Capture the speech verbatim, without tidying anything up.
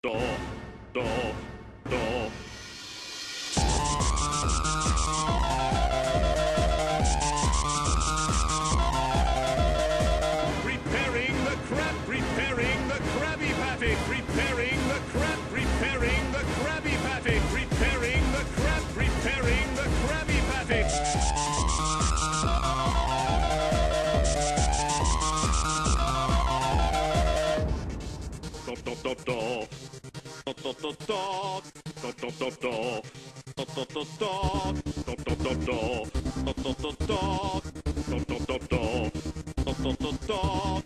do, do, do. Preparing the crab, preparing the Krabby Patty, preparing the crab, preparing the Krabby Patty, preparing the crab, preparing the Krabby Patty. Do do do do. Do do do do. Do do do do. Do do do do. Do do do do. Do do do do. Do do do do. Do do do do.